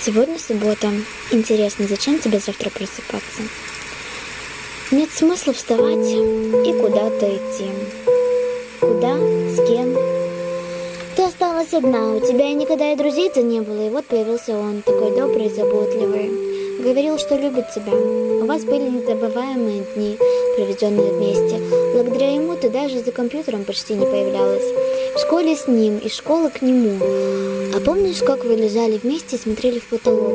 Сегодня суббота. Интересно, зачем тебе завтра просыпаться? Нет смысла вставать и куда-то идти. Куда? С кем? Ты осталась одна, у тебя никогда и друзей-то не было, и вот появился он, такой добрый и заботливый. Говорил, что любит тебя. У вас были незабываемые дни, проведенные вместе. Благодаря ему ты даже за компьютером почти не появлялась. В школе с ним, из школы к нему. А помнишь, как вы лежали вместе и смотрели в потолок?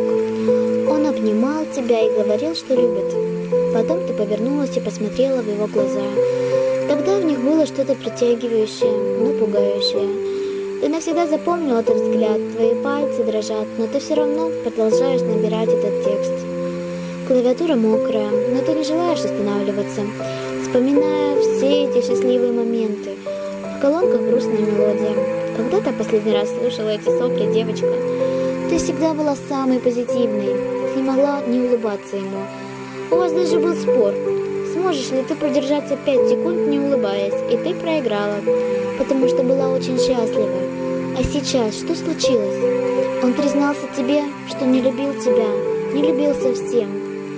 Он обнимал тебя и говорил, что любит. Потом ты повернулась и посмотрела в его глаза. Тогда в них было что-то притягивающее, но пугающее. Ты навсегда запомнил этот взгляд, твои пальцы дрожат, но ты все равно продолжаешь набирать этот текст. Клавиатура мокрая, но ты не желаешь останавливаться, вспоминая все эти счастливые моменты. В колонках грустная мелодия. Когда ты последний раз слушала эти сопли, девочка? Ты всегда была самой позитивной, ты не могла не улыбаться ему. У вас даже был спор. Сможешь ли ты продержаться 5 секунд, не улыбаясь? И ты проиграла, потому что была очень счастлива. А сейчас что случилось? Он признался тебе, что не любил тебя, не любил совсем.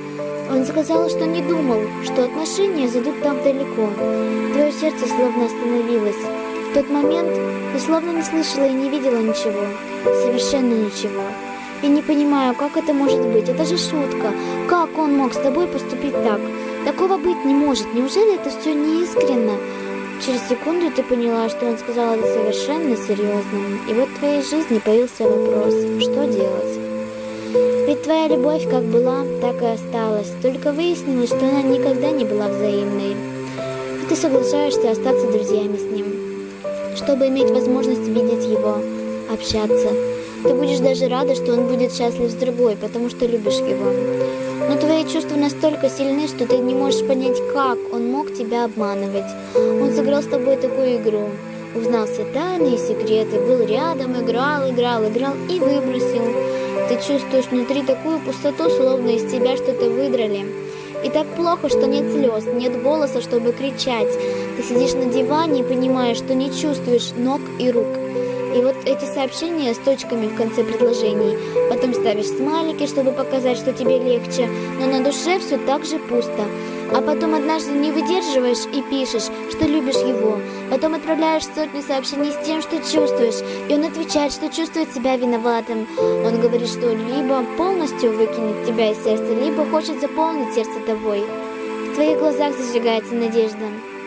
Он сказал, что не думал, что отношения зайдут так далеко. Твое сердце словно остановилось. В тот момент ты словно не слышала и не видела ничего. Совершенно ничего. Я не понимаю, как это может быть. Это же шутка. Как он мог с тобой поступить так? Такого быть не может. Неужели это все неискренно? Через секунду ты поняла, что он сказал это совершенно серьезно. И вот в твоей жизни появился вопрос, что делать? Ведь твоя любовь как была, так и осталась. Только выяснилось, что она никогда не была взаимной. И ты соглашаешься остаться друзьями с ним, чтобы иметь возможность видеть его, общаться. Ты будешь даже рада, что он будет счастлив с другой, потому что любишь его. Но твои чувства настолько сильны, что ты не можешь понять, как он мог тебя обманывать. Он сыграл с тобой такую игру. Узнал все тайны и секреты, был рядом, играл и выбросил. Ты чувствуешь внутри такую пустоту, словно из тебя что-то выдрали. И так плохо, что нет слез, нет голоса, чтобы кричать. Ты сидишь на диване и понимаешь, что не чувствуешь ног и рук. И вот эти сообщения с точками в конце предложений. Потом ставишь смайлики, чтобы показать, что тебе легче, но на душе все так же пусто. А потом однажды не выдерживаешь и пишешь, что любишь его. Потом отправляешь сотни сообщений с тем, что чувствуешь. И он отвечает, что чувствует себя виноватым. Он говорит, что либо полностью выкинет тебя из сердца, либо хочет заполнить сердце тобой. В твоих глазах зажигается надежда.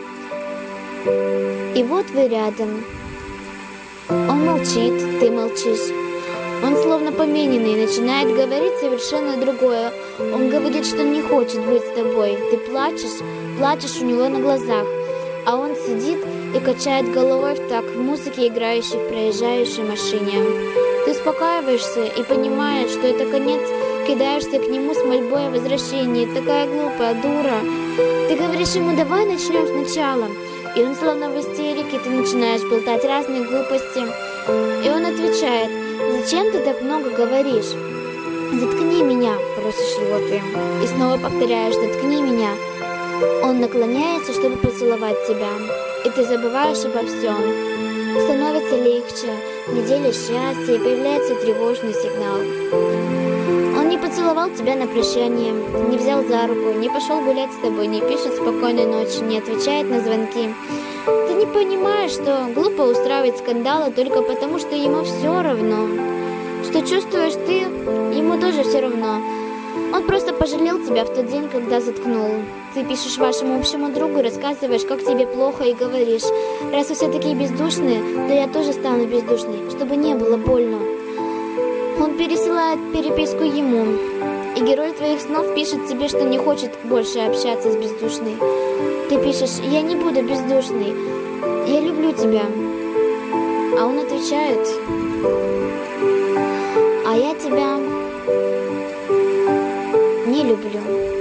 И вот вы рядом. Он молчит, ты молчишь. Он словно помененный начинает говорить совершенно другое. Он говорит, что не хочет быть с тобой. Ты плачешь у него на глазах. А он сидит и качает головой в такт музыки, играющей в проезжающей машине. Ты успокаиваешься и понимаешь, что это конец, кидаешься к нему с мольбой о возвращении. Такая глупая дура. Ты говоришь ему, давай начнем сначала. И он словно в истерике, ты начинаешь болтать разные глупости. И он отвечает, зачем ты так много говоришь? Заткни меня, просишь его ты. И снова повторяешь, заткни меня. Он наклоняется, чтобы поцеловать тебя. И ты забываешь обо всем. Становится легче, неделя счастья, и появляется тревожный сигнал. Он не поцеловал тебя на прощание, не взял за руку, не пошел гулять с тобой, не пишет спокойной ночи, не отвечает на звонки. Ты не понимаешь, что глупо устраивать скандалы только потому, что ему все равно. Что чувствуешь ты, ему тоже все равно. Он просто пожалел тебя в тот день, когда заткнул. Ты пишешь вашему общему другу, рассказываешь, как тебе плохо, и говоришь, раз вы все такие бездушные, то я тоже стану бездушной, чтобы не было больно. Он пересылает переписку ему, и герой твоих снов пишет тебе, что не хочет больше общаться с бездушной. Ты пишешь, я не буду бездушной, я люблю тебя. А он отвечает, а я тебя не люблю.